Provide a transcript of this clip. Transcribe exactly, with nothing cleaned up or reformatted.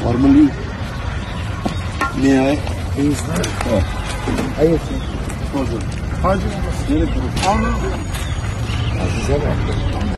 Formally. May I? Please. Oh. Hayır. Hacı. Hacı. Nereye kurulmuş? Azize bak.